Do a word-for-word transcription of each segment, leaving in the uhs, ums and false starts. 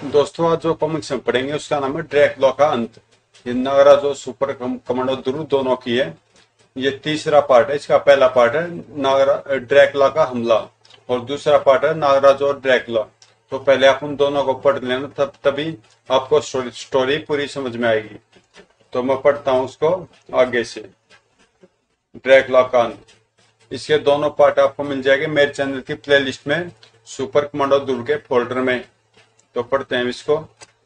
दोस्तों, आज जो कॉमिक्स हम पढ़ेंगे उसका नाम है ड्रैकुला का अंत। ये नागराज और सुपर कम, कमांडो दुरु दोनों की है। ये तीसरा पार्ट है। इसका पहला पार्ट है नागरा ड्रैकुला का हमला और दूसरा पार्ट है नागराज और ड्रैकुला। तो पहले आप उन दोनों को पढ़ लेना, तब तभी आपको स्टोरी स्टोरी पूरी समझ में आएगी। तो मैं पढ़ता हूँ उसको आगे से। ड्रैकुला का अंत, इसके दोनों पार्ट आपको मिल जाएंगे मेरे चैनल की प्लेलिस्ट में, सुपर कमांडो दुरु के फोल्डर में। तो पढ़ते हैं इसको।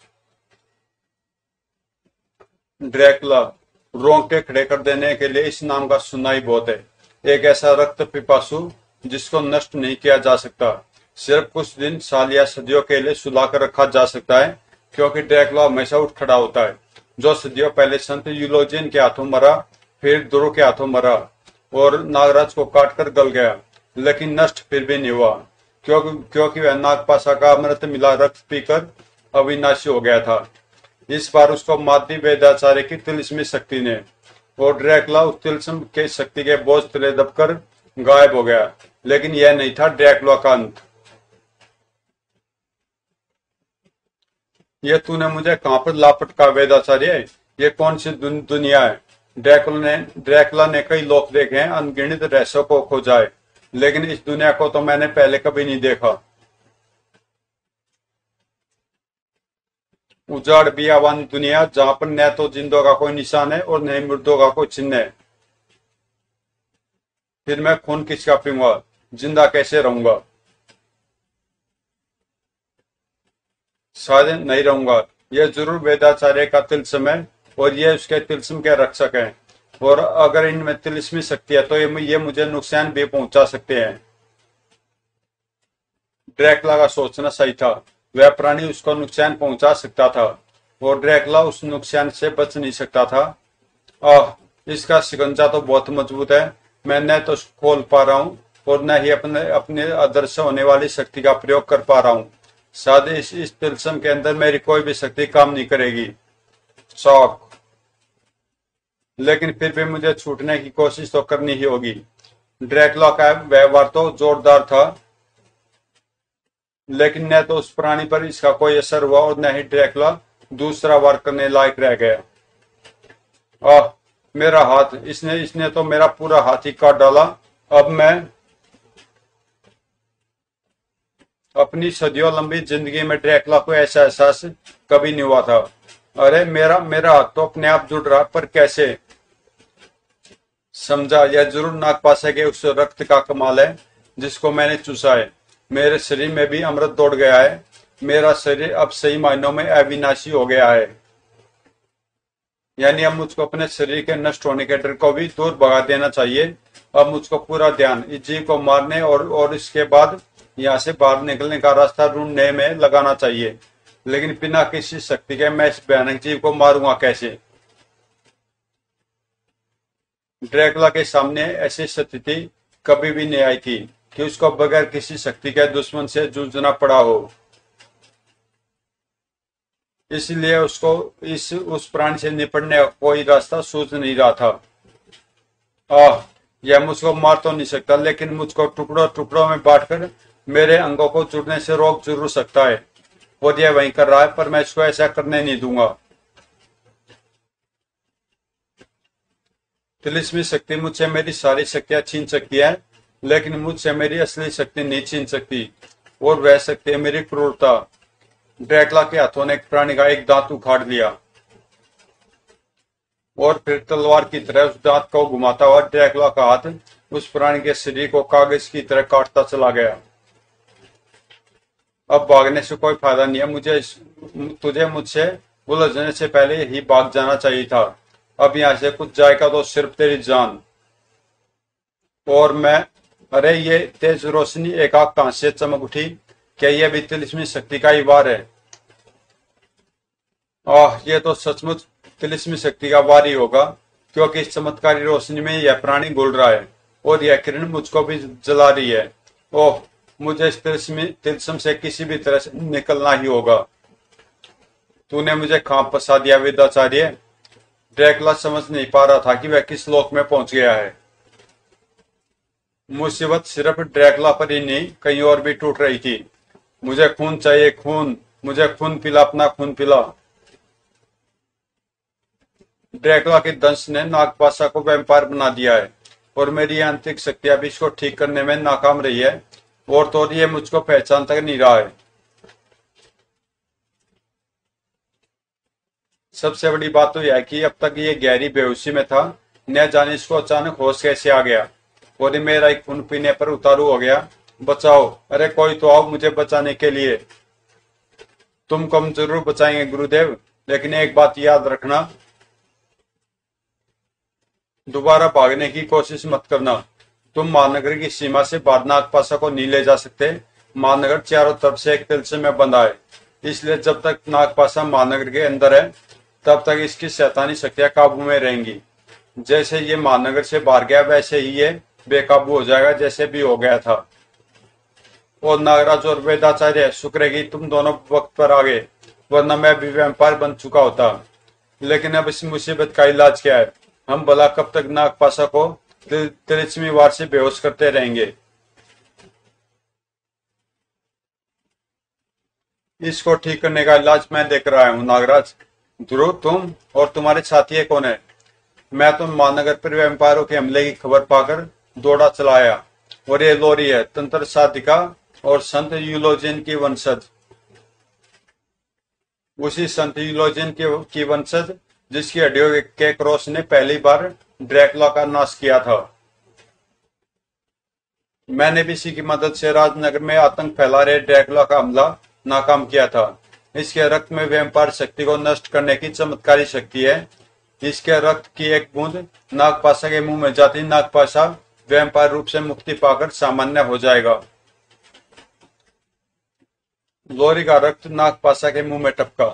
ड्रैकुला, रोंगटे खड़े कर देने के लिए इस नाम का सुनना ही बहुत है। एक ऐसा रक्त पिपासु जिसको नष्ट नहीं किया जा सकता, सिर्फ कुछ दिन, साल या सदियों के लिए सुला कर रखा जा सकता है, क्योंकि ड्रैकुला हमेशा उठ खड़ा होता है। जो सदियों पहले संत यूलोजियन के हाथों मरा, फिर दुरु के हाथों मरा और नागराज को काट कर गल गया, लेकिन नष्ट फिर भी नहीं हुआ, क्योंकि क्योंकि वह नागपाशा का अमृत मिला रक्त पीकर अविनाशी हो गया था। इस बार उसको मादी वेदाचार्य की तिलिस्मी शक्ति ने, और ड्रैकुला उस तिलिस्म के शक्ति के बोझ तले दबकर गायब हो गया। लेकिन यह नहीं था ड्रैकुला का अंत। ये तूने मुझे कहां पर लापटका वेदाचार्य? ये कौन सी दुन, दुनिया है? ड्रैकुला ने ड्रैकुला ने कई लोक देखे हैं, अनगिनत रहस्यों को खोजा है, लेकिन इस दुनिया को तो मैंने पहले कभी नहीं देखा। उजाड़ बियावान दुनिया, जहां पर न तो जिंदों का कोई निशान है और न ही मुर्दों का कोई चिन्ह है। फिर मैं खून किसका पीऊंगा? जिंदा कैसे रहूंगा? शायद नहीं रहूंगा। यह जरूर वेदाचार्य का तिलिस्म है और ये उसके तिलिस्म के रक्षक हैं, और अगर इनमें तिलिस्मी शक्ति है तो ये, ये मुझे नुकसान भी पहुंचा सकते हैं। ड्रैकुला का सोचना सही था। वह प्राणी उसको नुकसान पहुंचा सकता था और ड्रैकुला उस नुकसान से बच नहीं सकता था। आह, इसका शिकंजा तो बहुत मजबूत है। मैं न तो खोल पा रहा हूँ और न ही अपने अपने अदृश्य होने वाली शक्ति का प्रयोग कर पा रहा हूँ। शायद इस इस तिलिस्म के अंदर मेरी कोई भी शक्ति काम नहीं करेगी। शौक, लेकिन फिर भी मुझे छूटने की कोशिश तो करनी ही होगी। ड्रैकुला का व्यवहार तो जोरदार था, लेकिन न तो उस प्राणी पर इसका कोई असर हुआ और न ही ड्रैकुला दूसरा वार करने लायक रह गया। आह, मेरा हाथ! इसने इसने तो मेरा पूरा हाथ ही काट डाला। अब मैं अपनी सदियों लंबी जिंदगी में ड्रैकुला को ऐसा एहसास कभी नहीं हुआ था। अरे, मेरा मेरा हाथ तो अपने आप जुड़ रहा, पर कैसे? समझा, यह जरूर नागपाशा के उस रक्त का कमाल है जिसको मैंने चूसा है। मेरे शरीर में भी अमृत दौड़ गया है। मेरा शरीर अब सही मायनों में अविनाशी हो गया है। यानी अब मुझको अपने शरीर के नष्ट होने के डर को भी दूर भगा देना चाहिए। अब मुझको पूरा ध्यान इस जीव को मारने और और इसके बाद यहाँ से बाहर निकलने का रास्ता ढूंढने में लगाना चाहिए। लेकिन बिना किसी शक्ति के मैं इस भयानक जीव को मारूंगा कैसे? ड्रैकुला के सामने ऐसी स्थिति कभी भी नहीं आई थी कि उसको बगैर किसी शक्ति के दुश्मन से जूझना पड़ा हो। इसलिए उसको इस उस प्राणी से निपटने का कोई रास्ता सूझ नहीं रहा था। आह, यह मुझको मार तो नहीं सकता, लेकिन मुझको टुकड़ों टुकड़ों में बांटकर मेरे अंगों को जुड़ने से रोक जरूर सकता है, और यह वही कर रहा है, पर मैं इसको ऐसा करने नहीं दूंगा। तिलिस्मी शक्ति मुझसे मेरी सारी शक्तियां छीन सकती है, लेकिन मुझसे मेरी असली शक्ति नहीं छीन सकती, और वह शक्ति है मेरी क्रूरता। ड्रैकुला के हाथों ने एक प्राणी का एक दांत उखाड़ लिया और फिर तलवार की तरह उस दांत को घुमाता हुआ ड्रैकुला का हाथ उस प्राणी के शरीर को कागज की तरह काटता चला गया। अब भागने से कोई फायदा नहीं है। मुझे तुझे मुझसे उलझने से पहले ही भाग जाना चाहिए था। अब यहाँ से कुछ जाएगा तो सिर्फ तेरी जान। और मैं, अरे, ये तेज रोशनी एकाक कहां से चमक उठी? क्या यह भी तिलिस्मी शक्ति का ही वार है? आह, ये तो सचमुच तिलिस्मी शक्ति का वार ही होगा, क्योंकि इस चमत्कारी रोशनी में यह प्राणी घुल रहा है और यह किरण मुझको भी जला रही है। ओह, मुझे इस तिलिस्मी तिलिस्म से किसी भी तरह से निकलना ही होगा। तूने मुझे कहां फंसा दिया वेदाचार्य? ड्रैकुला समझ नहीं पा रहा था कि वह किस लोक में पहुंच गया है। मुसीबत सिर्फ ड्रैकुला पर ही नहीं, कहीं और भी टूट रही थी। मुझे खून चाहिए, खून। मुझे खून पिला, अपना खून पिला। ड्रैकुला के दंश ने नागपाशा को वैम्पायर बना दिया है और मेरी आंतरिक शक्तियां भी इसको ठीक करने में नाकाम रही है, और तो और ये मुझको पहचान तक नहीं रहा है। सबसे बड़ी बात तो यह है कि अब तक ये गहरी बेहोशी में था, न जाने इसको अचानक होश कैसे आ गया और ये मेरा एक खून पीने पर उतारू हो गया। बचाओ, अरे कोई तो आओ मुझे बचाने के लिए। तुमको हम जरूर बचाएंगे गुरुदेव, लेकिन एक बात याद रखना, दोबारा भागने की कोशिश मत करना। तुम महानगर की सीमा से बाहर नागपाशा को नहीं ले जा सकते। महानगर चारों तरफ से एक तिलस्म में बंधा है, इसलिए जब तक नागपाशा महानगर के अंदर है तब तक इसकी शैतानी शक्तियां काबू में रहेंगी। जैसे ये महानगर से बाहर गया वैसे ही ये बेकाबू हो जाएगा, जैसे भी हो गया था। और नागराज और वेदाचार्य, शुक्र है कि तुम दोनों वक्त पर आ गए, वरना मैं भी वैम्पायर बन चुका होता। लेकिन अब इस मुसीबत का इलाज क्या है? हम भला कब तक नागपाशा को तिलिस्मी वार से बेहोश करते रहेंगे? इसको ठीक करने का इलाज मैं देख रहा हूँ नागराज। ध्रुव, तुम और तुम्हारे साथी कौन है? मैं तो महानगर पर वैम्पायरों के हमले की खबर पाकर दौड़ा चलाया, और ये लोरी है, तंत्र साधिका और संत यूलोजिन की वंशज। उसी संत यूलोजिन की, की वंशज जिसकी हड्डियों के क्रॉस ने पहली बार ड्रैकुला का नाश किया था। मैंने भी इसी की मदद से राजनगर में आतंक फैला रहे ड्रैकुला का हमला नाकाम किया था। इसके रक्त में वैम्पायर शक्ति को नष्ट करने की चमत्कारी शक्ति है। इसके रक्त की एक बूंद नागपाशा के मुंह में जाती नागपाशा वैम्पायर रूप से मुक्ति पाकर सामान्य हो जाएगा। लोरी का रक्त नागपाशा के मुंह में टपका,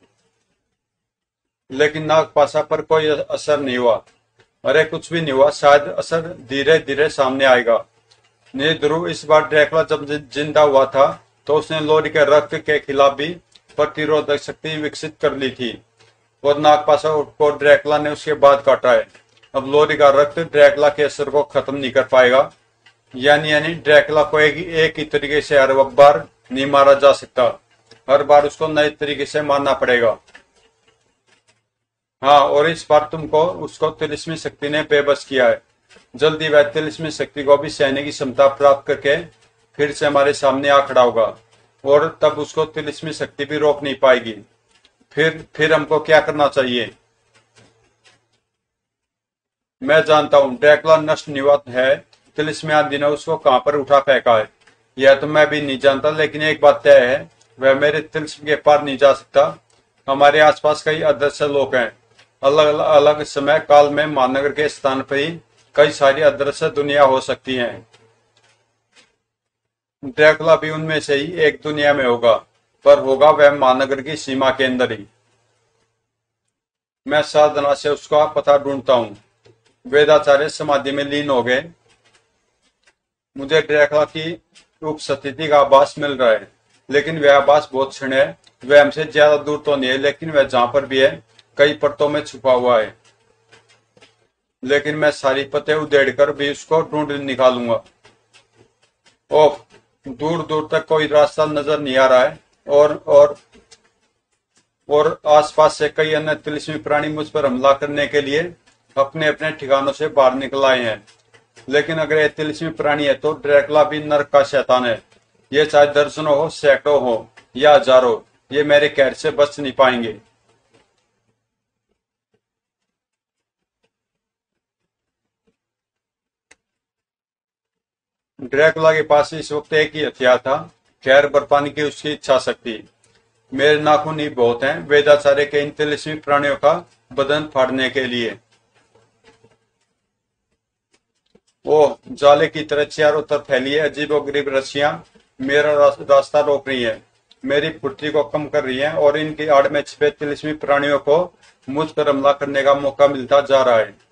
लेकिन नागपाशा पर कोई असर नहीं हुआ। अरे कुछ भी नहीं हुआ, शायद असर धीरे धीरे सामने आएगा। नहीं ध्रुव, इस बार ड्रैकुला जब जिंदा हुआ था तो उसने लोरी के रक्त के खिलाफ भी प्रतिरोधक शक्ति विकसित कर ली थी, और नागपाशा को ड्रैकुला ने उसके बाद काटा है। अब लोरी का रक्त ड्रैकुला के असर को खत्म नहीं कर पाएगा। यानी यानी ड्रैकुला को एक, एक ही तरीके से हर बार नहीं मारा जा सकता, हर बार उसको नए तरीके से मारना पड़ेगा। हाँ, और इस बार तुमको उसको तिलिस्मी शक्ति ने बेबस किया है। जल्दी वह तिलिस्मी शक्ति को भी सहने की क्षमता प्राप्त करके फिर से हमारे सामने आ खड़ा होगा, और तब उसको तिलिस्मी शक्ति भी रोक नहीं पाएगी। फिर फिर हमको क्या करना चाहिए? मैं जानता हूँ ड्रैकुला नष्ट नहीं हुआ है, तिलिस्मी आदि ने उसको कहां पर उठा फेंका है यह तो मैं भी नहीं जानता, लेकिन एक बात तय है, वह मेरे तिलिस्म के पार नहीं जा सकता। हमारे आसपास कई अदृश्य लोग हैं। अलग अलग, अलग समय काल में महानगर के स्थान पर ही कई सारी अदृश्य दुनिया हो सकती हैं। ड्रैकुला भी उनमें से ही एक दुनिया में होगा, पर होगा वह महानगर की सीमा के अंदर ही। मैं साधना से उसका पता ढूंढता हूँ। वेदाचार्य समाधि में लीन हो गए। मुझे ड्रैकुला की उपस्थिति का आभास मिल रहा है, लेकिन वह आभास बहुत क्षण है। वह हमसे ज्यादा दूर तो नहीं है, लेकिन वह जहां पर भी है कई परतों में छुपा हुआ है। लेकिन मैं सारी पतें उधेड़कर भी उसको ढूंढ निकालूंगा। ओह, दूर दूर तक कोई रास्ता नजर नहीं आ रहा है, और और और आसपास से कई अन्य तिलिस्मी प्राणी मुझ पर हमला करने के लिए अपने अपने ठिकानों से बाहर निकल आए हैं। लेकिन अगर ये तिलिस्मी प्राणी है तो ड्रैकुला भी नरक का शैतान है। ये चाहे दर्जनों हो, सैकड़ों हो या हजारों, ये मेरे कहर से बच नहीं पाएंगे। ड्रैकुला के पास इस वक्त एक ही हथियार था, खैर बरपाने की उसकी इच्छा शक्ति। मेरे नाखून ही बहुत हैं वेदाचार्य के इन तिलिस्मी प्राणियों का बदन फाड़ने के लिए। ओह, जाले की तरह चारों तरफ फैली है अजीबोगरीब रस्सियां मेरा रास्ता रोक रही है, मेरी फुर्ती को कम कर रही है, और इनकी आड़ में छिपे तिलिस्मी प्राणियों को मुझ पर हमला करने का मौका मिलता जा रहा है।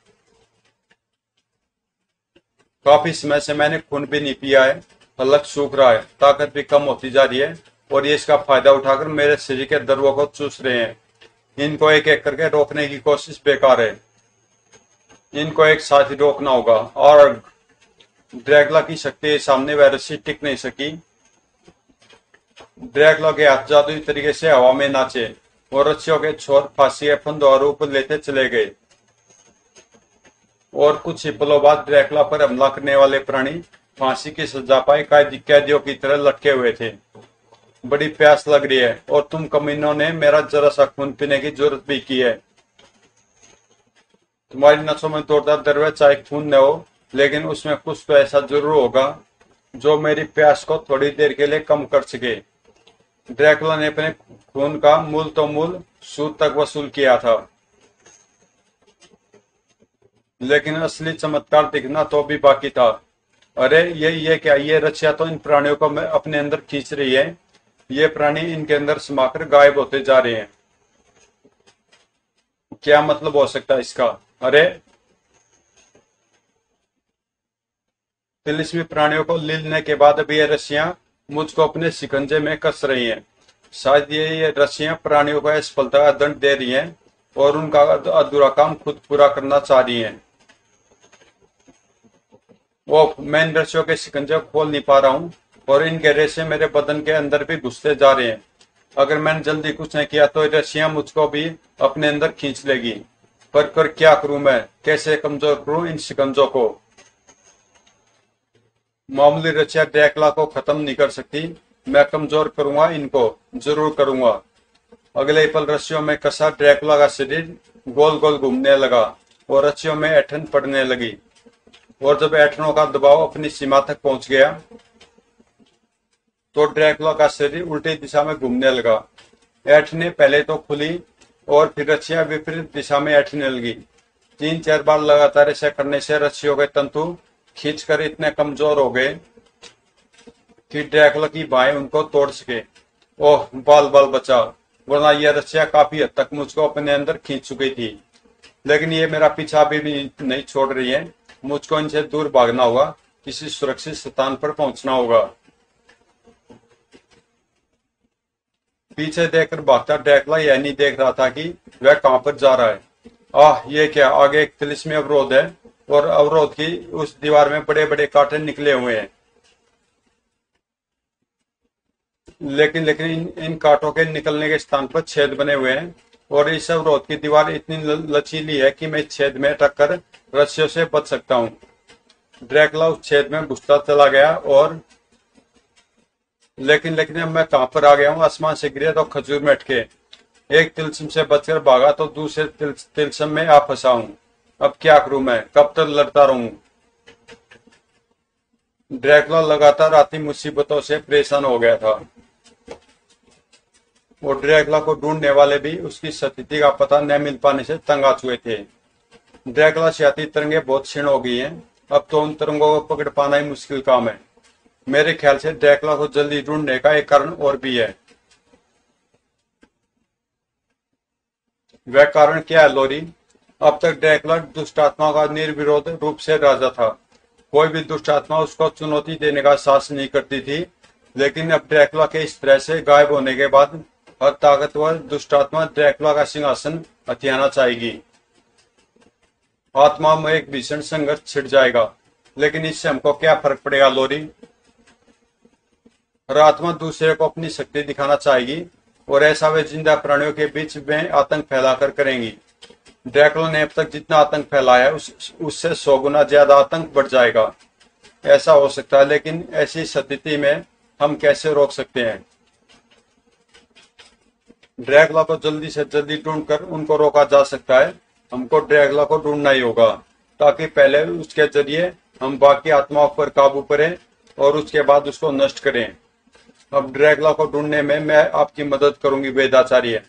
काफी समय से मैंने खून भी नहीं पिया है, हलक सूख रहा है, ताकत भी कम होती जा रही है, और ये इसका फायदा उठाकर मेरे शरीर के दर्वों को चूस रहे हैं। इनको एक एक करके रोकने की कोशिश बेकार है। इनको एक साथ ही रोकना होगा। और ड्रैकुला की शक्ति के सामने वह रस्सी टिक नहीं सकी। ड्रैकुला के हाथ जादुई तरीके से हवा में नाचे और रस्सियों के छोर फांसी के फंदों रूप लेते चले गए। और कुछ ही पलों बाद ड्रैकुला पर हमला करने वाले प्राणी फांसी की सजा पाए कैदी कैदियों की तरह लटके हुए थे। बड़ी प्यास लग रही है और तुम कमीनों ने मेरा जरा सा खून पीने की जरूरत भी की है। तुम्हारी नसों में दौड़ता दरवे चाहे खून न हो, लेकिन उसमें कुछ तो ऐसा जरूर होगा जो मेरी प्यास को थोड़ी देर के लिए कम कर सके। ड्रैकुला ने अपने खून का मूल तो मूल सूद तक वसूल किया था, लेकिन असली चमत्कार दिखना तो भी बाकी था। अरे ये ये क्या, ये रक्षा तो इन प्राणियों को अपने अंदर खींच रही है। ये प्राणी इनके अंदर समाकर गायब होते जा रहे हैं। क्या मतलब हो सकता है इसका? अरे तिलिस्मी प्राणियों को लीलने के बाद अब ये रस्सियां मुझको अपने शिकंजे में कस रही हैं। शायद ये ये रस्सियां प्राणियों को असफलता का दंड दे रही हैं और उनका अधूरा काम खुद पूरा करना चाह रही हैं। वो मैं इन रस्सियों के शिकंजे खोल नहीं पा रहा हूँ और इनके रेशे मेरे बदन के अंदर भी घुसते जा रहे हैं। अगर मैंने जल्दी कुछ नहीं किया तो रस्सियां मुझको भी अपने अंदर खींच लेगी। पर कर क्या करूं मैं? कैसे कमजोर करूं इन शिकंजों को? मामूली रस्सियां ड्रैकुला को खत्म नहीं कर सकती। मैं कमजोर करूंगा इनको, जरूर करूंगा। अगले ही पल रस्सियों में कसा ड्रैकुला का शरीर गोल गोल घूमने लगा और रस्सियों में ऐंठन पड़ने लगी। और जब ऐंठनों का दबाव अपनी सीमा तक पहुंच गया तो ड्रैकुला का शरीर उल्टी दिशा में घूमने लगा। ऐंठने पहले तो खुली और फिर रस्सियां विपरीत दिशा में ऐंठने लगी। तीन चार बार लगातार ऐसा करने से रस्सियों के तंतु खींचकर इतने कमजोर हो गए कि ड्रैकुला की बाहें उनको तोड़ सके। ओह, बाल बाल बचा, वरना यह रस्सियां काफी हद तक मुझको अपने अंदर खींच चुकी थी। लेकिन ये मेरा पीछा भी, भी नहीं छोड़ रही है। मुझको इनसे दूर भागना होगा, किसी सुरक्षित स्थान पर पहुंचना होगा। पीछे देखकर भागता ड्रैकुला यह नहीं देख रहा था कि वह कहां पर जा रहा है। आह, ये क्या! आगे एक तिलिस्मी अवरोध है और अवरोध की उस दीवार में बड़े बड़े कांटे निकले हुए हैं। लेकिन लेकिन इन, इन कांटों के निकलने के स्थान पर छेद बने हुए हैं और इस अवरोध की दीवार इतनी लचीली है कि मैं छेद में अटककर रस्सियों से बच सकता हूं। ड्रैकुला उस छेद में घुसता चला गया और लेकिन लेकिन अब मैं कहां पर आ गया हूं? आसमान से गिरे तो खजूर में अटके। एक तिलस्म से बचकर भागा तो दूसरे तिल, तिलस्म में आ फंसा हूं। अब क्या करूं मैं? कब तक लड़ता रहूं? ड्रैकुला लगातार आती मुसीबतों से परेशान हो गया था और ड्रैकुला को ढूंढने वाले भी उसकी स्थिति का पता न मिल पाने से तंग आ चुके थे। ड्रैकुला से आती तरंगे बहुत क्षीण हो गई हैं। अब तो उन तरंगों को पकड़ पाना ही मुश्किल काम है। मेरे ख्याल से ड्रैकुला को जल्दी ढूंढने का एक कारण और भी है। वह कारण क्या है लोरी? अब तक ड्रैकुला दुष्ट आत्मा का निर्विरोध रूप से राजा था। कोई भी दुष्ट आत्मा उसको चुनौती देने का साहस नहीं करती थी। लेकिन अब ड्रैकुला के इस तरह से गायब होने के बाद हर ताकतवर दुष्ट आत्मा ड्रैकुला का सिंहासन हथियाना चाहेगी। आत्मा में एक भीषण संघर्ष छिड़ जाएगा। लेकिन इससे हमको क्या फर्क पड़ेगा लोरी? हर आत्मा दूसरे को अपनी शक्ति दिखाना चाहेगी और ऐसा वे जिंदा प्राणियों के बीच में आतंक फैलाकर करेंगी। ड्रैकुला ने अब तक जितना आतंक फैलाया उस, उससे सौ गुना ज्यादा आतंक बढ़ जाएगा। ऐसा हो सकता है, लेकिन ऐसी स्थिति में हम कैसे रोक सकते हैं? ड्रैकुला को जल्दी से जल्दी ढूंढकर उनको रोका जा सकता है। हमको ड्रैकुला को ढूंढना ही होगा ताकि पहले उसके जरिए हम बाकी आत्माओं पर काबू करें और उसके बाद उसको नष्ट करें। अब ड्रैकुला को ढूंढने में मैं आपकी मदद करूंगी वेदाचार्य।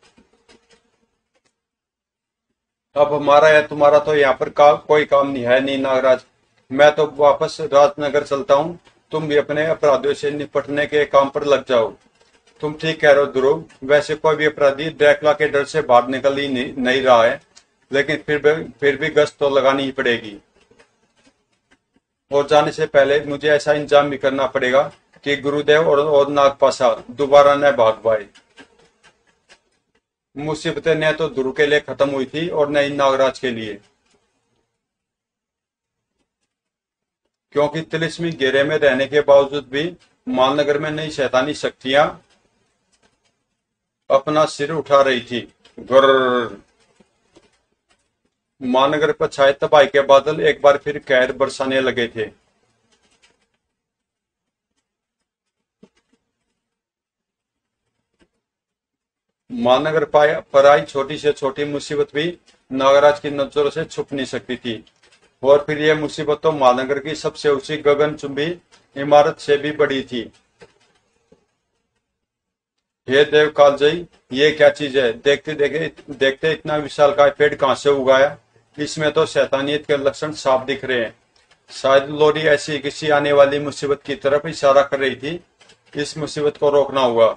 अब हमारा या तुम्हारा तो यहाँ पर का, कोई काम नहीं है नहीं नागराज। मैं तो वापस राजनगर चलता हूँ। तुम भी अपने अपराधियों से निपटने के काम पर लग जाओ। तुम ठीक कह रहे हो ध्रुव। वैसे कोई भी अपराधी ड्रैकुला के डर से बाहर निकल ही नहीं, नहीं रहा है, लेकिन फिर भी फिर भी गश्त तो लगानी ही पड़ेगी। और जाने से पहले मुझे ऐसा इंतजाम भी करना पड़ेगा कि गुरुदेव और, और नागपाशा दोबारा न भाग पाए। मुसीबतें न तो ध्रुव के लिए खत्म हुई थी और न ही नागराज के लिए, क्योंकि तिलिस्मी घेरे में रहने के बावजूद भी मालनगर में नई शैतानी शक्तियां अपना सिर उठा रही थी। गुर्र। महानगर पर छाए तबाही के बादल एक बार फिर कहर बरसाने लगे थे। महानगर पर आई छोटी से छोटी मुसीबत भी नागराज की नजरों से छुप नहीं सकती थी, और फिर यह मुसीबत तो महानगर की सबसे ऊंची गगनचुंबी इमारत से भी बड़ी थी। हे देव कालजयी, ये क्या चीज है? देखते देखते देखते इतना विशाल का पेड़ कहां से उगाया? इसमें तो शैतानियत के लक्षण साफ दिख रहे हैं। शायद लोरी ऐसी किसी आने वाली मुसीबत की तरफ इशारा कर रही थी। इस मुसीबत को रोकना होगा,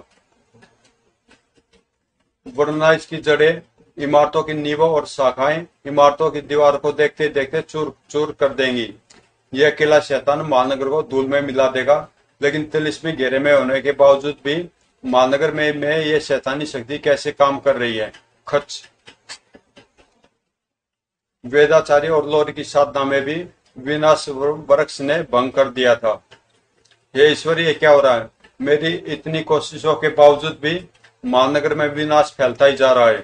वरना इसकी जड़ें इमारतों की नींवों और शाखाएं इमारतों की दीवार को देखते देखते चूर चूर कर देंगी। यह किला शैतान महानगर को धूल में मिला देगा, लेकिन तिलिस्मी घेरे में होने के बावजूद भी महानगर में में यह शैतानी शक्ति कैसे काम कर रही है? खच। वेदाचार्य और लोरी की साधना में भी विनाश वृक्ष ने भंग कर दिया था। हे ईश्वर, ये क्या हो रहा है? मेरी इतनी कोशिशों के बावजूद भी महानगर में विनाश फैलता ही जा रहा है।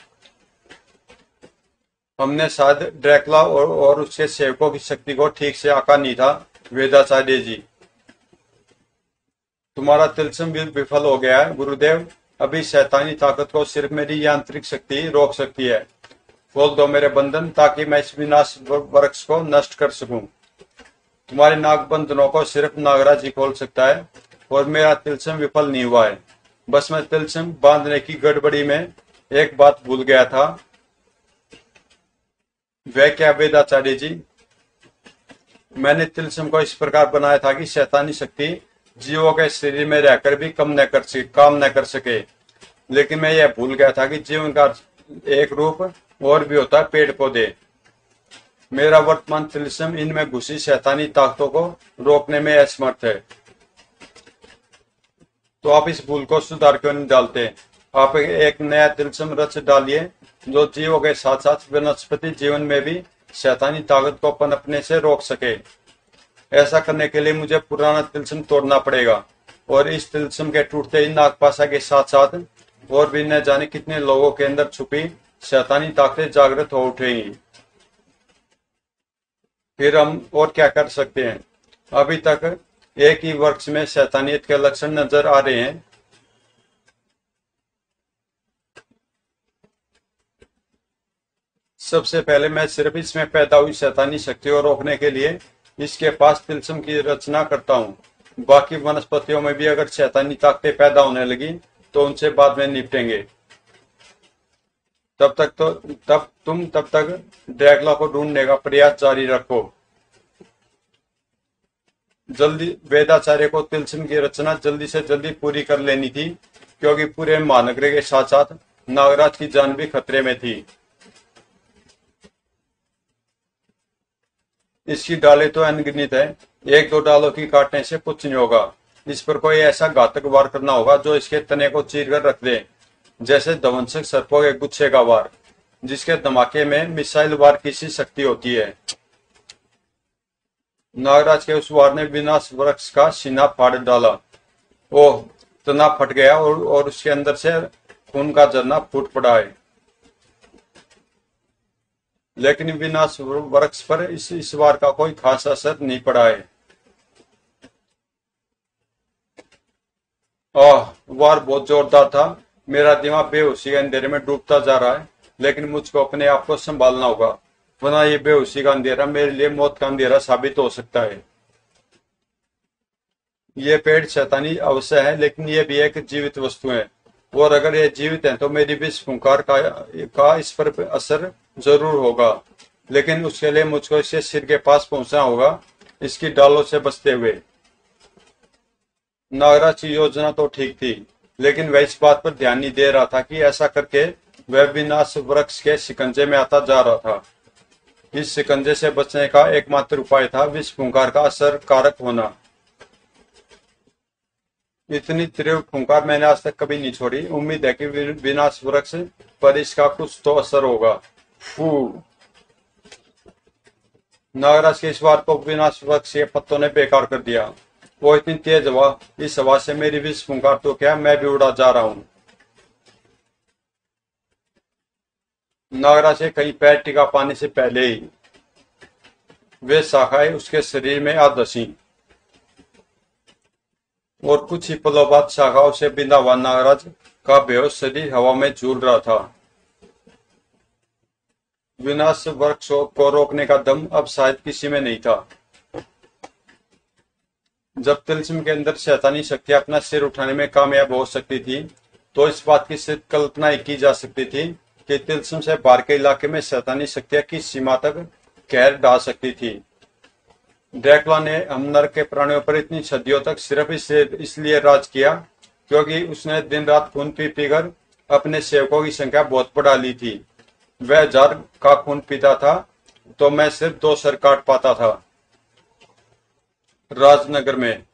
हमने शायद ड्रैकुला और, और उसके सेवकों की शक्ति को ठीक से आका नहीं था। वेदाचार्य जी, तुम्हारा तिलस्म भी विफल हो गया है। गुरुदेव, अभी शैतानी ताकत को सिर्फ मेरी यांत्रिक शक्ति रोक सकती है। खोल दो मेरे बंधन, ताकि मैं इस विनाश वृक्ष को नष्ट कर सकूं। तुम्हारे नाग बंधनों को सिर्फ नागराज ही खोल सकता है, और मेरा तिलस्म विफल नहीं हुआ है। बस मैं तिलस्म बांधने की गड़बड़ी में एक बात भूल गया था। वह क्या वेदाचार्य जी? मैंने तिलस्म को इस प्रकार बनाया था कि शैतानी शक्ति जीवों के शरीर में रहकर भी कम न कर सके काम न कर सके, लेकिन मैं यह भूल गया था कि जीवन का एक रूप और भी होता है, पेड़ पौधे। मेरा वर्तमान तिलस्म इनमें घुसी शैतानी ताकतों को रोकने में असमर्थ है। तो आप इस भूल को सुधार क्यों नहीं डालते? आप एक नया तिलस्म रच डालिए, जो जीवों के साथ साथ वनस्पति जीवन में भी शैतानी ताकत को पनपने से रोक सके। ऐसा करने के लिए मुझे पुराना तिलस्म तोड़ना पड़ेगा, और इस तिलस्म के टूटते ही नागपाशा के साथ साथ और भी न जाने कितने लोगों के अंदर छुपी शैतानी ताकतें जागृत हो उठेंगी। फिर हम और क्या कर सकते हैं? अभी तक एक ही वृक्ष में शैतानियत के लक्षण नजर आ रहे हैं। सबसे पहले मैं सिर्फ इसमें पैदा हुई शैतानी शक्तियों को रोकने के लिए इसके पास तिलस्म की रचना करता हूँ। बाकी वनस्पतियों में भी अगर शैतानी ताकतें पैदा होने लगी तो उनसे बाद में निपटेंगे। तब तक तो तब तुम तब तक ड्रैकुला को ढूंढने का प्रयास जारी रखो। जल्दी वेदाचार्य को तिलस्म की रचना जल्दी से जल्दी पूरी कर लेनी थी, क्योंकि पूरे महानगर के साथ साथ नागराज की जान भी खतरे में थी। इसकी डालें तो अनगिनत है, एक दो डालों की काटने से कुछ नहीं होगा। इस पर कोई ऐसा घातक वार करना होगा जो इसके तने को चीर कर रख दे, जैसे ध्वंसक सर्पों के गुच्छे का वार, जिसके धमाके में मिसाइल वार की सी शक्ति होती है। नागराज के उस वार ने विनाश वृक्ष का सीना फाड़ डाला। ओह, तना फट गया और, और उसके अंदर से खून का झरना फूट पड़ा है। लेकिन विनाश वृक्ष पर इस, इस वार का कोई खास असर नहीं पड़ा है। आह, वार बहुत जोरदार था। मेरा दिमाग बेहोशी के अंधेरे में डूबता जा रहा है, लेकिन मुझको अपने आप को संभालना होगा, वरना ये बेहोशी का अंधेरा मेरे लिए मौत का अंधेरा साबित हो सकता है। ये पेड़ शैतानी अवश्य है, लेकिन ये भी एक जीवित वस्तु है, और अगर ये जीवित है तो मेरी विष फुंकार का, का इस पर असर जरूर होगा। लेकिन उसके लिए मुझको इसके सिर के पास पहुंचना होगा, इसकी डालों से बचते हुए। नागराज की योजना तो ठीक थी, लेकिन वह इस बात पर ध्यान नहीं दे रहा था कि ऐसा करके वह विनाश वृक्ष के शिकंजे में आता जा रहा था। इस शिकंजे से बचने का एकमात्र उपाय था विष फुंकार का असर कारक होना। इतनी तीव्र फुंकार मैंने आज तक कभी नहीं छोड़ी। उम्मीद है कि विनाश वृक्ष पर इसका कुछ तो असर होगा। फू। नागराज के इस बार को विनाश वृक्ष के पत्तों ने बेकार कर दिया। वो इतनी तेज हवा, इस हवा से मेरी विष फुंकार तो क्या, मैं भी उड़ा जा रहा हूँ। नागराज के कहीं पैर टिका पाने से पहले ही वे शाखाएं उसके शरीर में आ धसी और कुछ ही पलों बाद शाखाओं से बिंदा हुआ नागराज का बेहोश शरीर हवा में झूल रहा था। विनाश वृक्ष को रोकने का दम अब शायद किसी में नहीं था। जब तिलिस्म के अंदर शैतानी शक्ति अपना सिर उठाने में कामयाब हो सकती थी, तो इस बात की सिर्फ कल्पना ही की जा सकती थी कि तिलिस्म से बाहर के इलाके में शैतानी शक्तियां किस सीमा तक कहर ढा सकती थी। ड्रैकुला ने हम नर के प्राणियों पर इतनी सदियों तक सिर्फ इसलिए राज किया क्योंकि उसने दिन रात खून पी पीकर अपने सेवकों की संख्या बहुत बढ़ा ली थी। वह हजार का खून पीता था तो मैं सिर्फ दो सर काट पाता था। राजनगर में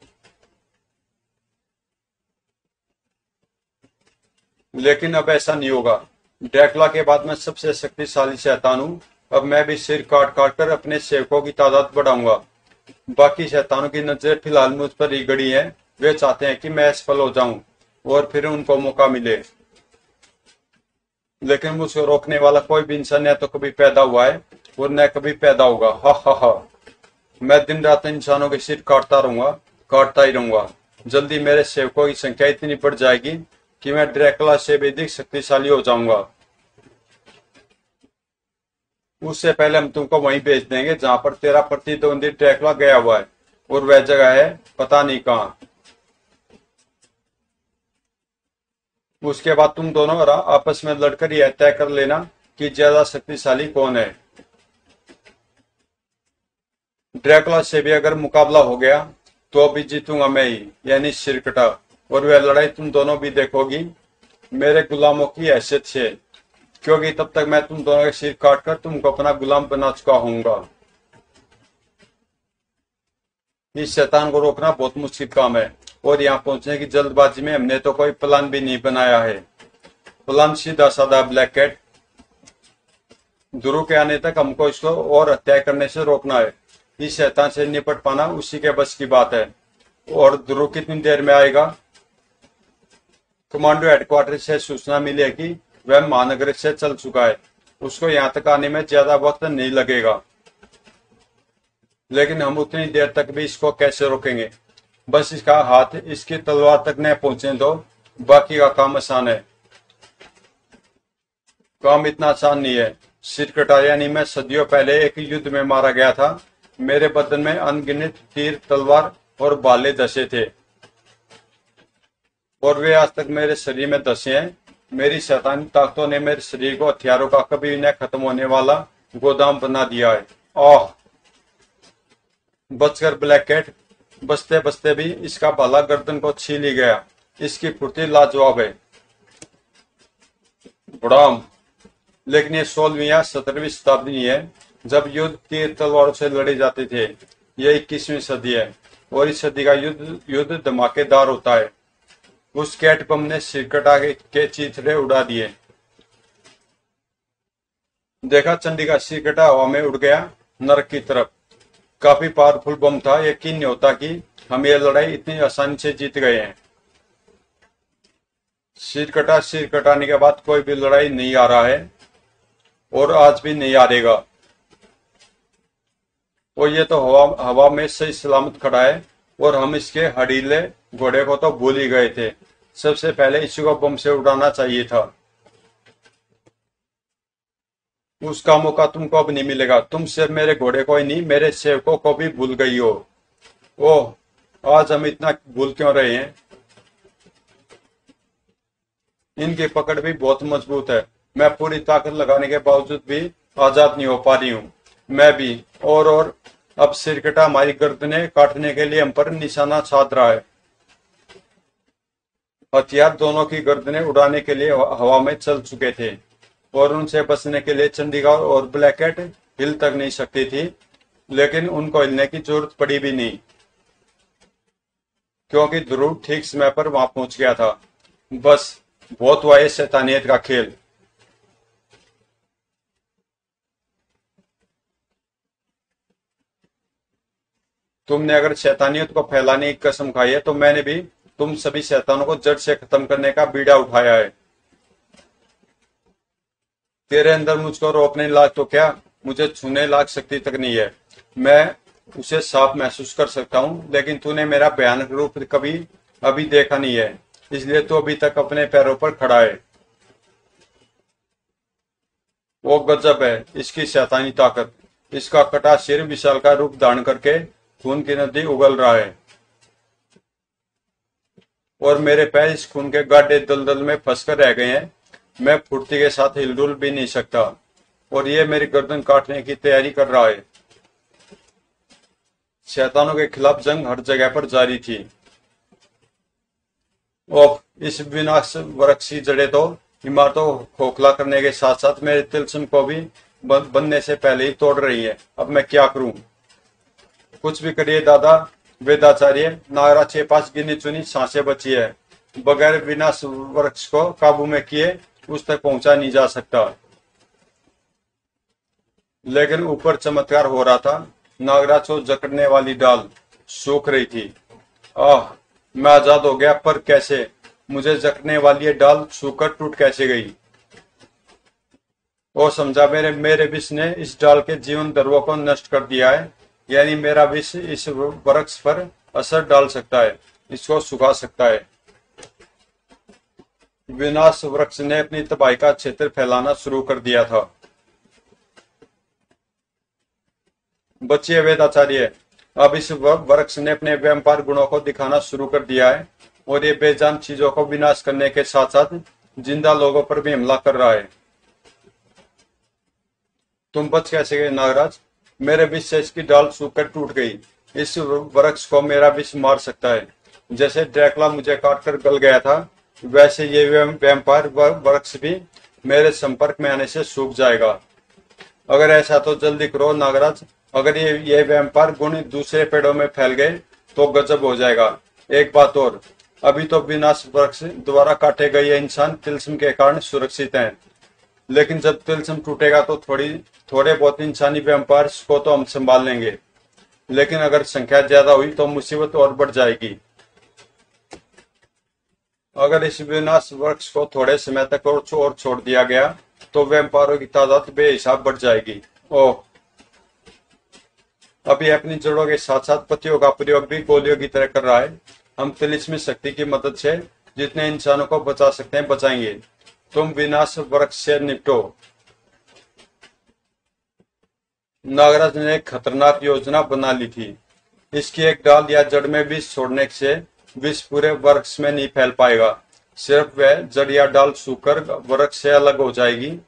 लेकिन अब ऐसा नहीं होगा। ड्रैकुला के बाद मैं सबसे शक्तिशाली शैतान हूं। अब मैं भी सिर काट काट कर अपने सेवकों की तादाद बढ़ाऊंगा। बाकी शैतानों की नजर फिलहाल मुझ पर ही गड़ी है। वे चाहते हैं कि मैं असफल हो जाऊं और फिर उनको मौका मिले, लेकिन मुझको रोकने वाला कोई भी इंसान न तो कभी पैदा हुआ है और न कभी पैदा होगा। हा हा हा। मैं दिन रात इंसानों के सिर काटता रहूंगा, काटता ही रहूंगा। जल्दी मेरे सेवकों की संख्या इतनी बढ़ जाएगी कि मैं ड्रैकुला से भी अधिक शक्तिशाली हो जाऊंगा। उससे पहले हम तुमको वहीं भेज देंगे जहां पर तेरा प्रतिद्वंदी ड्रैकुला गया हुआ है, और वह जगह है पता नहीं कहां। उसके बाद तुम दोनों आपस में लड़कर यह तय कर लेना कि ज्यादा शक्तिशाली कौन है। ड्रैकुला से भी अगर मुकाबला हो गया तो भी जीतूंगा मैं ही, यानी सिरकटा। और वह लड़ाई तुम दोनों भी देखोगी मेरे गुलामों की हैसियत से, क्योंकि तब तक मैं तुम दोनों के सिर काट कर तुमको अपना गुलाम बना चुका हूंगा। इस शैतान को रोकना बहुत मुश्किल काम है, और यहाँ पहुंचने की जल्दबाजी में हमने तो कोई प्लान भी नहीं बनाया है। प्लान सीधा साधा ब्लैक कैट। ध्रुव के आने तक हमको इसको और हत्या करने से रोकना है। इस शैतान से निपट पाना उसी के बस की बात है। और ध्रुव कितनी देर में आएगा? कमांडो हेडक्वार्टर से सूचना मिली है कि वह महानगर से चल चुका है। उसको यहाँ तक आने में ज्यादा वक्त नहीं लगेगा, लेकिन हम उतनी देर तक भी इसको कैसे रोकेंगे? बस इसका हाथ इसकी तलवार तक न पहुंचने दो, बाकी का काम आसान है। काम इतना आसान नहीं है। सिरकटा यानी मैं सदियों पहले एक युद्ध में मारा गया था। मेरे बदन में अनगिनत तीर, तलवार और भाले धसे थे, और वे आज तक मेरे शरीर में धसे हैं। मेरी शैतानी ताकतों ने मेरे शरीर को हथियारों का कभी न खत्म होने वाला गोदाम बना दिया है। ओह, बचकर ब्लैक कैट। बचते बचते भी इसका भाला गर्दन को छीन ही गया। इसकी फुर्ती लाजवाब है। बड़ाम। लेकिन ये सोलहवीं या सत्रहवीं शताब्दी है, जब युद्ध तीर तलवारों से लड़े जाते थे। यह इक्कीसवीं सदी है, और इस सदी का युद्ध युद्ध धमाकेदार होता है। उस कैट बम ने सिरकटा के चीथड़े उड़ा दिए। देखा, चंडीगढ़ सिरकटा हवा में उड़ गया नरक की तरफ। काफी पावरफुल बम था। यकीन नहीं होता कि हम ये लड़ाई इतनी आसानी से जीत गए हैं। सिरकटा सिर कटाने के बाद कोई भी लड़ाई नहीं आ रहा है, और आज भी नहीं हारेगा। और ये तो हवा हवा में सही सलामत खड़ा है, और हम इसके हड़ीले घोड़े को तो भूल ही गए थे। सबसे पहले इसी को बम से उड़ाना चाहिए था। उसका मौका तुमको अब नहीं मिलेगा। तुम सिर्फ मेरे घोड़े को ही नहीं, मेरे सेवकों को भी भूल गई हो। ओह, आज हम इतना भूल क्यों रहे हैं? इनकी पकड़ भी बहुत मजबूत है। मैं पूरी ताकत लगाने के बावजूद भी आजाद नहीं हो पा रही हूँ। मैं भी। और और अब सिरकटा हमारी गर्दनें काटने के लिए हम पर निशाना साध रहा है। हथियार दोनों की गर्दनें उड़ाने के लिए हवा में चल चुके थे, और उनसे बचने के लिए चंडीगढ़ और ब्लैक कैट हिल तक नहीं सकती थी। लेकिन उनको हिलने की जरूरत पड़ी भी नहीं, क्योंकि ध्रुव ठीक समय पर वहां पहुंच गया था। बस बहुत हुआ ये शैतानियत का खेल। तुमने अगर शैतानियत को फैलाने की कसम खाई है, तो मैंने भी तुम सभी शैतानों को जड़ से खत्म करने का बीड़ा उठाया है। तेरे अंदर मुझको रोकने लायक तो क्या, मुझे छूने लायक शक्ति तक नहीं है। मैं उसे साफ महसूस कर सकता हूँ, लेकिन तूने मेरा भयानक रूप कभी अभी देखा नहीं है, इसलिए तू अभी तक अपने पैरों पर खड़ा है। वो गजब है इसकी शैतानी ताकत। इसका कटा सिर विशाल का रूप धारण करके खून की नदी उगल रहा है, और मेरे पैर इस खून के गाढ़े दलदल में फंसकर रह गए हैं। मैं फुर्ती के साथ हिलडुल भी नहीं सकता, और ये मेरी गर्दन काटने की तैयारी कर रहा है। शैतानों के खिलाफ जंग हर जगह पर जारी थी। ओह, इस विनाश वृक्षी जड़े तो इमारतों को खोखला करने के साथ साथ मेरे तिलस्म को भी बनने से पहले ही तोड़ रही है। अब मैं क्या करूं? कुछ भी करिए दादा वेदाचार्य, नागराज के पास गिनी चुनी सांसें बची है। बगैर विनाश वृक्ष को काबू में किए उस तक पहुंचा नहीं जा सकता। लेकिन ऊपर चमत्कार हो रहा था। नागराज को जकड़ने वाली डाल सूख रही थी। आह, मैं आजाद हो गया, पर कैसे? मुझे जकड़ने वाली ये डाल सूखकर टूट कैसे गई? वो समझा, मेरे मेरे विष ने इस डाल के जीवन द्रव्यों को नष्ट कर दिया है। यानी मेरा विष इस वृक्ष पर असर डाल सकता है, इसको सुखा सकता है। विनाश वृक्ष ने अपनी तबाही का क्षेत्र फैलाना शुरू कर दिया था। बचिए वेदाचार्य, अब इस वृक्ष ने अपने व्यापार गुणों को दिखाना शुरू कर दिया है, और ये बेजान चीजों को विनाश करने के साथ साथ जिंदा लोगों पर भी हमला कर रहा है। तुम बच कैसे गए नागराज? मेरे विष से इसकी डाल सूखकर टूट गई। इस वृक्ष को मेरा विष मार सकता है। जैसे ड्रैकुला मुझे काटकर गल गया था, वैसे ये वैम्पायर वृक्ष भी मेरे संपर्क में आने से सूख जाएगा। अगर ऐसा तो जल्दी करो नागराज। अगर ये ये वैम्पायर गुण दूसरे पेड़ों में फैल गए तो गजब हो जाएगा। एक बात और, अभी तो विनाश वृक्ष द्वारा काटे गए इंसान तिलस्म के कारण सुरक्षित हैं, लेकिन जब तिलस्म टूटेगा तो थोड़ी थोड़े बहुत इंसानी वैम्पायर को तो हम संभाल लेंगे, लेकिन अगर संख्या ज्यादा हुई तो मुसीबत और बढ़ जाएगी। अगर इस विनाश वृक्ष को थोड़े समय तक और छोड़ छोड़ दिया गया तो वैम्पायरों की तादाद बेहिसाब बढ़ जाएगी। ओह, अभी अपनी जड़ों के साथ साथ पत्तियों का प्रयोग भी गोलियों की तरह कर रहा है। हम तिलिस्मी शक्ति की मदद से जितने इंसानों को बचा सकते हैं बचाएंगे। तुम विनाश वृक्ष से निपटो। नागराज ने एक खतरनाक योजना बना ली थी। इसकी एक डाल या जड़ में विष छोड़ने से विष पूरे वृक्ष में नहीं फैल पाएगा, सिर्फ वह जड़ या डाल सूखकर वृक्ष से अलग हो जाएगी।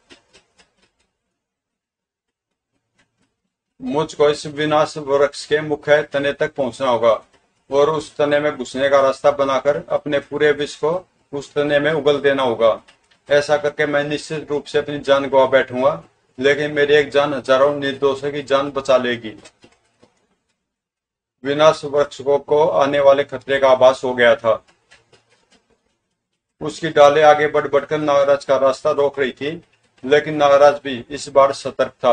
मुझको इस विनाश वृक्ष के मुख्य तने तक पहुंचना होगा और उस तने में घुसने का रास्ता बनाकर अपने पूरे विष को उस तने में उगल देना होगा। ऐसा करके मैं निश्चित रूप से अपनी जान गवा बैठूंगा, लेकिन मेरी एक जान हजारों निर्दोषों की जान बचा लेगी। विनाश वृक्ष को आने वाले खतरे का आभास हो गया था। उसकी डालें आगे बढ़ बढ़कर नागराज का रास्ता रोक रही थी, लेकिन नागराज भी इस बार सतर्क था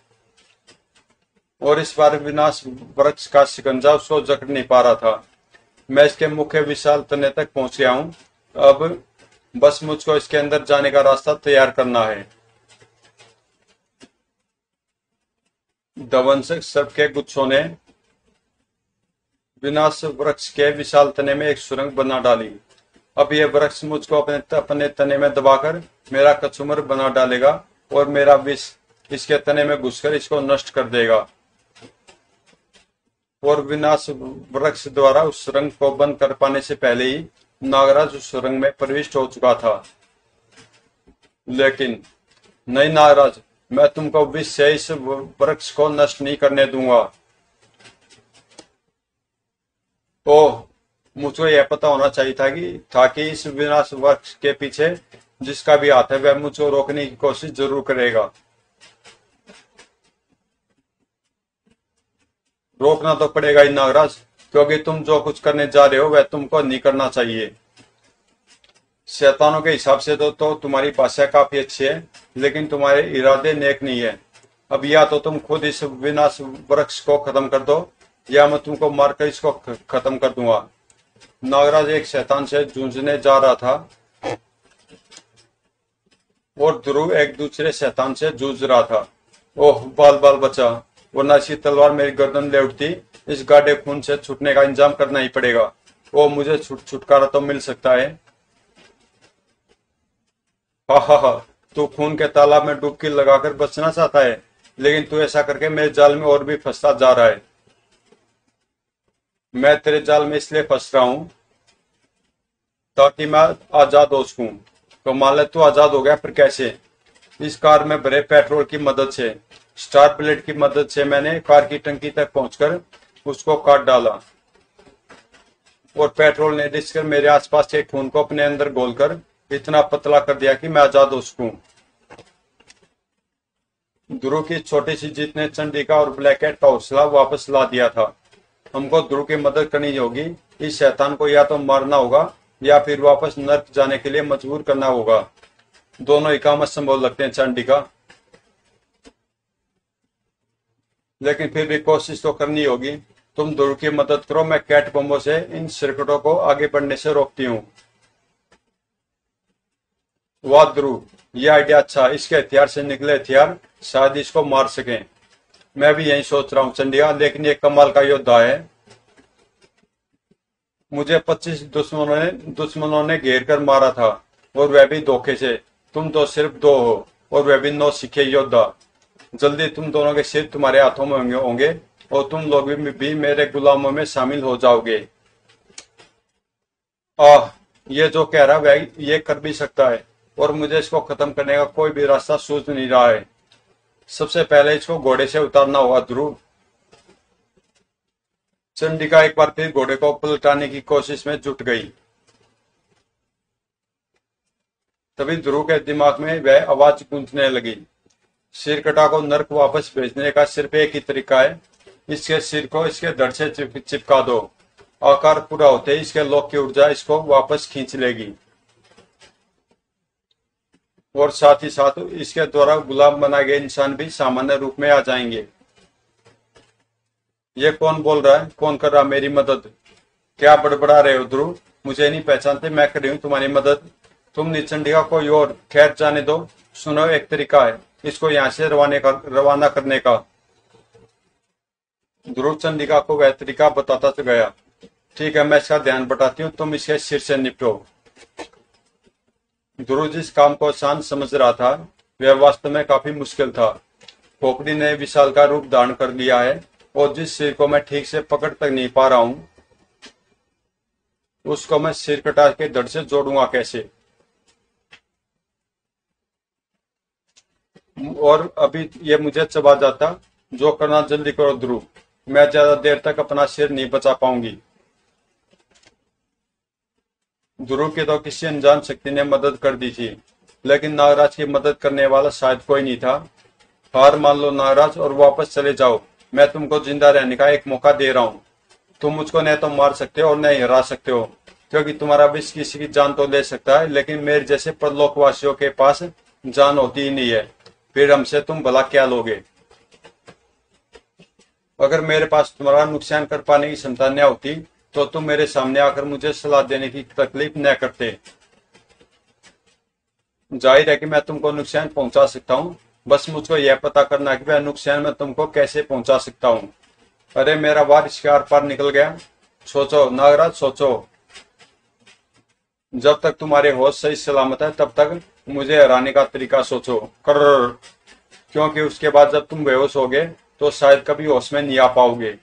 और इस बार विनाश वृक्ष का शिकंजा उसको जकड़ नहीं पा रहा था। मैं इसके मुख्य विशाल तने तक पहुंच गया हूं। अब बस मुझको इसके अंदर जाने का रास्ता तैयार करना है। दवंशक सर्प के गुच्छों ने विनाश वृक्ष के विशाल तने में एक सुरंग बना डाली। अब यह वृक्ष मुझको अपने अपने तने में दबाकर मेरा कचूमर बना डालेगा और मेरा विष इसके तने में घुसकर इसको नष्ट कर देगा। और विनाश वृक्ष द्वारा उस सुरंग को बंद कर पाने से पहले ही नागराज उस सुरंग में प्रविष्ट हो चुका था। लेकिन नहीं नागराज, मैं तुमको विष से इस वृक्ष को नष्ट नहीं करने दूंगा। ओह, मुझको यह पता होना चाहिए था कि था कि इस विनाश वृक्ष के पीछे जिसका भी हाथ है वह मुझको रोकने की कोशिश जरूर करेगा। रोकना तो पड़ेगा ही नागराज, क्योंकि तुम जो कुछ करने जा रहे हो वह तुमको नहीं करना चाहिए। शैतानों के हिसाब से तो, तो तुम्हारी भाषा काफी अच्छी है, लेकिन तुम्हारे इरादे नेक नहीं है। अब या तो तुम खुद इस विनाश वृक्ष को खत्म कर दो या मैं तुमको मारकर इसको खत्म कर दूंगा। नागराज एक शैतान से जूझने जा रहा था और ध्रुव एक दूसरे शैतान से जूझ रहा था। ओह, बाल बाल बचा, वरना इसकी तलवार मेरी गर्दन ले उठती। इस गाढ़े खून से छूटने का इंतजाम करना ही पड़ेगा। ओ, मुझे छुट छुटकारा तो मिल सकता है। हा हा हा, तू खून के तालाब में डुबकी लगाकर बचना चाहता है, लेकिन तू ऐसा करके मेरे जाल में और भी फंसता जा रहा है। मैं तेरे जाल में इसलिए फंस रहा हूं ताकि मैं आजाद हो सकूं। तो मान ले तू आजाद हो गया, फिर कैसे? इस कार में भरे पेट्रोल की मदद से, स्टार प्लेट की मदद से मैंने कार की टंकी तक पहुंचकर उसको काट डाला और पेट्रोल ने रिसकर मेरे आसपास के खून को अपने अंदर घोलकर इतना पतला कर दिया कि मैं आजाद हो सकूं। ध्रुव की छोटी सी जीत ने चंडिका और ब्लैक कैट का हौसला वापस ला दिया था। हमको ध्रुव की मदद करनी होगी। इस शैतान को या तो मारना होगा या फिर वापस नर्क जाने के लिए मजबूर करना होगा। दोनों ही काम असंभव लगते हैं चंडिका, लेकिन फिर भी कोशिश तो करनी होगी। तुम ध्रुव की मदद करो, मैं कैट बम्बों से इन सर्किटों को आगे बढ़ने से रोकती हूँ। वाह ध्रुव, यह आइडिया अच्छा। इसके हथियार से निकले हथियार शायद इसको मार सकें। मैं भी यही सोच रहा हूँ चंडिका, लेकिन ये कमाल का योद्धा है। मुझे पच्चीस दुश्मनों ने दुश्मनों ने घेर कर मारा था, और वह भी धोखे से। तुम तो सिर्फ दो हो, और वह भी नौ सीखे योद्धा। जल्दी तुम दोनों के सिर तुम्हारे हाथों में होंगे होंगे और तुम लोग भी, भी मेरे गुलामों में शामिल हो जाओगे। आह, ये जो कह रहा वह ये कर भी सकता है, और मुझे इसको खत्म करने का कोई भी रास्ता सूझ नहीं रहा है। सबसे पहले इसको घोड़े से उतारना होगा ध्रुव। चंडिका एक बार फिर घोड़े को पलटाने की कोशिश में जुट गई। तभी ध्रुव के दिमाग में वह आवाज गूंजने लगी। सिरकटा को नर्क वापस भेजने का सिर्फ एक ही तरीका है। इसके सिर को इसके धड़ से चिप, चिपका दो। आकार पूरा होते ही इसके लोक की ऊर्जा इसको वापस खींच लेगी, और साथ ही साथ इसके द्वारा गुलाम बनाए गए इंसान भी सामान्य रूप में आ जाएंगे। ये कौन बोल रहा है? कौन कर रहा मेरी मदद? क्या बड़बड़ा रहे हो ध्रुव? मुझे नहीं पहचानते? मैं कर रही हूँ तुम्हारी मदद। तुम निचंडिका को और खैर जाने दो। सुनो, एक तरीका है इसको यहाँ से रवाने का रवाना करने का। ध्रुव चंडिका को वह तरीका बताता तो गया। ठीक है, मैं इसका ध्यान बटाती हूँ, तुम इसके सिर से निपटो। ध्रुव जिस काम को आसान समझ रहा था वह वास्तव में काफी मुश्किल था। खोपड़ी ने विशाल का रूप धारण कर लिया है, और जिस सिर को मैं ठीक से पकड़ तक नहीं पा रहा हूं उसको मैं सिर कटा के धड़ से जोड़ूंगा कैसे? और अभी ये मुझे चबा जाता। जो करना जल्दी करो ध्रुव, मैं ज्यादा देर तक अपना सिर नहीं बचा पाऊंगी। ध्रुव की तो किसी अनजान शक्ति ने मदद कर दी थी, लेकिन नागराज की मदद करने वाला शायद कोई नहीं था। हार मान लो नागराज और वापस चले जाओ। मैं तुमको जिंदा रहने का एक मौका दे रहा हूँ। तुम मुझको न तो मार सकते हो और न हरा सकते हो, क्योंकि तुम्हारा विष किसी की जान तो ले सकता है, लेकिन मेरे जैसे परलोकवासियों के पास जान होती ही नहीं है। फिर हमसे तुम भला क्या लोगे? अगर मेरे पास तुम्हारा नुकसान कर पाने की क्षमता न होती तो तुम मेरे सामने आकर मुझे सलाह देने की तकलीफ न करते। जाहिर है कि मैं तुमको नुकसान पहुंचा सकता हूँ, बस मुझको यह पता करना कि वह नुकसान मैं तुमको कैसे पहुंचा सकता हूँ। अरे मेरा वार इसके आर पार निकल गया। सोचो नागराज, सोचो। जब तक तुम्हारे होश सही सलामत है तब तक मुझे हराने का तरीका सोचो। कर, क्योंकि उसके बाद जब तुम बेहोश होगे तो शायद कभी होश में नहीं आ पाओगे।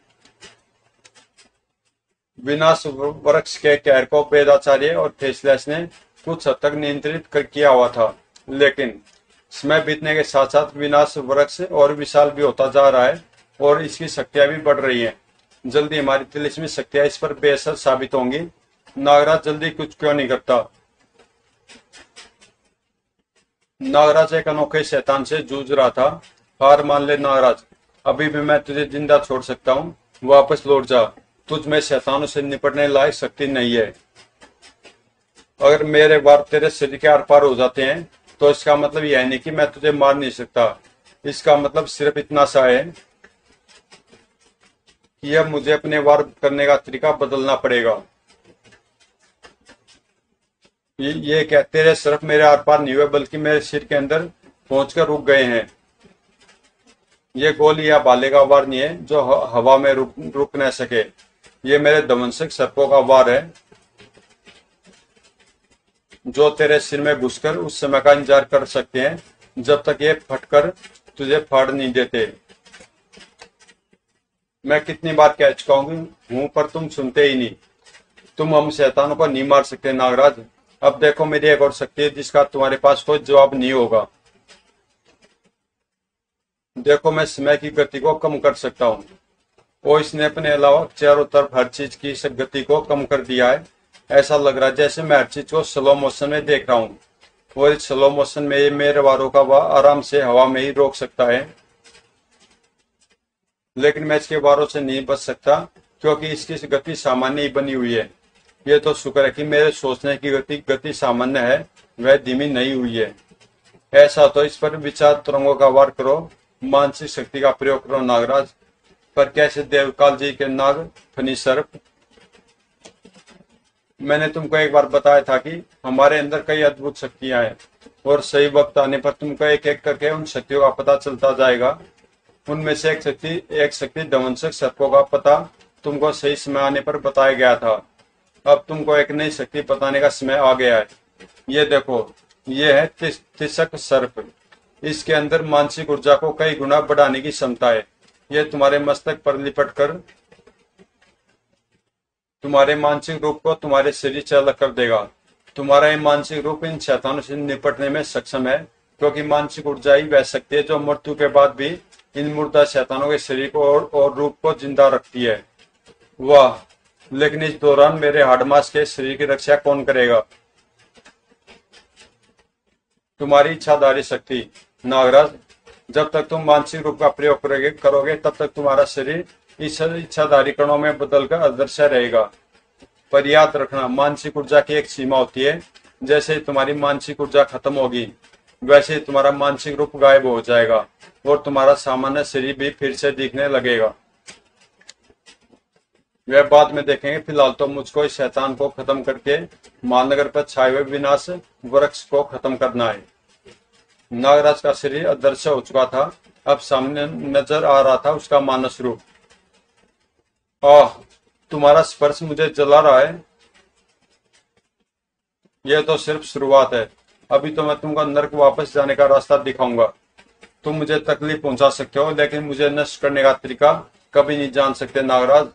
विनाश वृक्ष के कहर को वेदाचार्य और फेसलेस ने कुछ हद तक नियंत्रित कर किया हुआ था, लेकिन समय बीतने के साथ साथ विनाश वृक्ष और विशाल भी होता जा रहा है और इसकी शक्तियां भी बढ़ रही हैं। जल्दी हमारी तिलिस्मी शक्तियां इस पर बेअसर साबित होंगी। नागराज जल्दी कुछ क्यों नहीं करता? नागराज एक अनोखे शैतान से जूझ रहा था। हार मान ले नागराज, अभी भी मैं तुझे जिंदा छोड़ सकता हूँ। वापस लौट जा, तुझ में शैतानों से निपटने लायक शक्ति नहीं है। अगर मेरे वार तेरे शरीर के आर पार हो जाते हैं तो इसका मतलब यह नहीं कि मैं तुझे मार नहीं सकता। इसका मतलब सिर्फ इतना सा है कि अब मुझे अपने वार करने का तरीका बदलना पड़ेगा। ये, ये क्या तेरे सिर्फ मेरे आर पार नहीं हुए बल्कि मेरे सिर के अंदर पहुंचकर रुक गए हैं। ये गोली या भाले का वार नहीं है जो ह- हवा में रुक रुक न सके। ये मेरे दमनसक सर्पों का वार है जो तेरे सिर में घुसकर उस समय का इंतजार कर सकते हैं जब तक ये फटकर तुझे फाड़ नहीं देते। मैं कितनी बार कह चुका हूं पर तुम सुनते ही नहीं। तुम हम शैतानों को नहीं मार सकते नागराज। अब देखो मेरी एक और शक्ति है जिसका तुम्हारे पास कोई जवाब नहीं होगा। देखो मैं समय की गति को कम कर सकता हूँ और इसने अपने अलावा चारों तरफ हर चीज की इस गति को कम कर दिया है। ऐसा लग रहा है जैसे मैं हर चीज को स्लो मोशन में देख रहा हूँ और इस स्लो मोशन में ये मेरे वारों का वार आराम से हवा में ही रोक सकता है, लेकिन मैं इसके वारों से नहीं बच सकता क्योंकि इसकी गति सामान्य ही बनी हुई है। ये तो शुक्र है कि मेरे सोचने की गति गति सामान्य है, वह धीमी नहीं हुई है। ऐसा तो इस पर विचार तरंगों का वार करो, मानसिक शक्ति का प्रयोग करो नागराज। पर कैसे देवकाल जी के नाग फनी सर्प। मैंने तुमको एक बार बताया था कि हमारे अंदर कई अद्भुत शक्तियां हैं और सही वक्त आने पर तुमको एक एक करके उन शक्तियों का पता चलता जाएगा। उनमें से एक शक्ति एक शक्ति दमनसक सर्पों का पता तुमको सही समय आने पर बताया गया था। अब तुमको एक नई शक्ति बताने का समय आ गया है। ये देखो, ये है तिस, तिसक सर्प। इसके अंदर मानसिक ऊर्जा को कई गुना बढ़ाने की क्षमता है। यह तुम्हारे मस्तक पर लिपट कर तुम्हारे मानसिक रूप को तुम्हारे शरीर से अलग कर देगा। तुम्हारा ये मानसिक रूप इन शैतानों से निपटने में सक्षम है क्योंकि मानसिक ऊर्जा ही वह शक्ति है जो मृत्यु के बाद भी इन मुर्दा शैतानों के शरीर को और, और रूप को जिंदा रखती है। वाह, लेकिन इस दौरान मेरे हाडमास के शरीर की रक्षा कौन करेगा? तुम्हारी इच्छाधारी शक्ति नागराज। जब तक तुम मानसिक रूप का प्रयोग करोगे करोगे तब तक तुम्हारा शरीर इस इच्छाधारी कणों में बदलकर अदृश्य रहेगा। पर याद रखना, मानसिक ऊर्जा की एक सीमा होती है। जैसे तुम्हारी मानसिक ऊर्जा खत्म होगी वैसे तुम्हारा मानसिक रूप गायब हो जाएगा और तुम्हारा सामान्य शरीर भी फिर से दिखने लगेगा। वह बाद में देखेंगे। फिलहाल तो मुझको इस शैतान को खत्म करके महानगर पर छाए हुए विनाश वृक्ष को खत्म करना है। नागराज का शरीर अदृश्य हो चुका था, अब सामने नजर आ रहा था उसका मानस रूप। आह, तुम्हारा स्पर्श मुझे जला रहा है। यह तो सिर्फ शुरुआत है, अभी तो मैं तुमको नर्क वापस जाने का रास्ता दिखाऊंगा। तुम मुझे तकलीफ पहुंचा सकते हो लेकिन मुझे नष्ट करने का तरीका कभी नहीं जान सकते नागराज।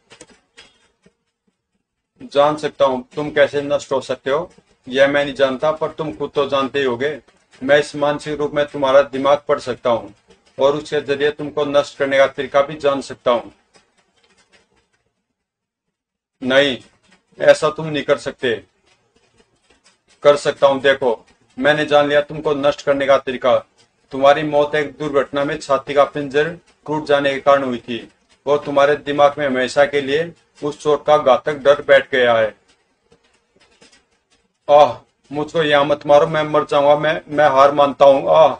जान सकता हूं तुम कैसे नष्ट हो सकते हो, यह मैं नहीं जानता, पर तुम खुद तो जानते ही होगे। मैं इस मानसिक रूप में तुम्हारा दिमाग पढ़ सकता हूँ और उसके जरिए तुमको नष्ट करने का तरीका भी जान सकता हूँ। नहीं, ऐसा तुम नहीं कर सकते। कर सकता हूँ। देखो, मैंने जान लिया तुमको नष्ट करने का तरीका। तुम्हारी मौत एक दुर्घटना में छाती का पिंजर टूट जाने के कारण हुई थी और तुम्हारे दिमाग में हमेशा के लिए उस चोट का घातक डर बैठ गया है। आह, मुझको यहाँ मत मारो, मैं मर जाऊंगा। मैं मैं हार मानता हूँ। आह,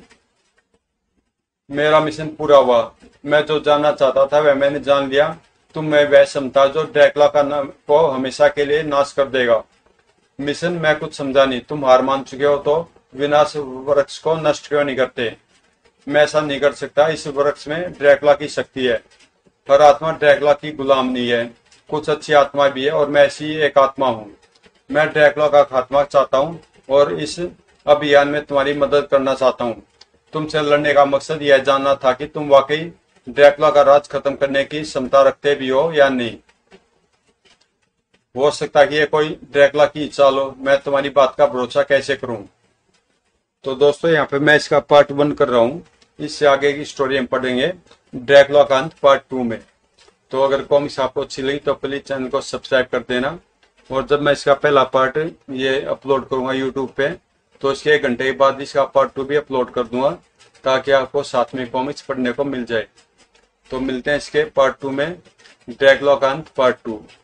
मेरा मिशन पूरा हुआ। मैं जो जानना चाहता था वह मैंने जान लिया। तुम में वह क्षमता जो ड्रैकुला का नाम को हमेशा के लिए नाश कर देगा। मिशन मैं कुछ समझा नहीं। तुम हार मान चुके हो तो विनाश वृक्ष को नष्ट क्यों नहीं करते? मैं ऐसा नहीं कर सकता। इस वृक्ष में ड्रैकुला की शक्ति है। हर आत्मा ड्रैकुला की गुलाम नहीं है, कुछ अच्छी आत्मा भी है और मैं ऐसी एक आत्मा हूँ। मैं ड्रैकुला का खात्मा चाहता हूँ और इस अभियान में तुम्हारी मदद करना चाहता हूँ। तुमसे लड़ने का मकसद यह जानना था कि तुम वाकई ड्रैकुला का राज खत्म करने की क्षमता रखते भी हो या नहीं। हो सकता है कि ये कोई ड्रैकुला की चाल हो। मैं तुम्हारी बात का भरोसा कैसे करूं? तो दोस्तों, यहाँ पे मैं इसका पार्ट वन कर रहा हूँ। इससे आगे की स्टोरी हम पढ़ेंगे ड्रैकुला का अंत पार्ट टू में। तो अगर कॉमिक्स आपको अच्छी लगी तो प्लीज चैनल को सब्सक्राइब कर देना। और जब मैं इसका पहला पार्ट ये अपलोड करूंगा यूट्यूब पे तो इसके एक घंटे के बाद इसका पार्ट टू भी अपलोड कर दूंगा ताकि आपको साथ में कॉमिक्स पढ़ने को मिल जाए। तो मिलते हैं इसके पार्ट टू में, ड्रैकुला का अंत पार्ट टू।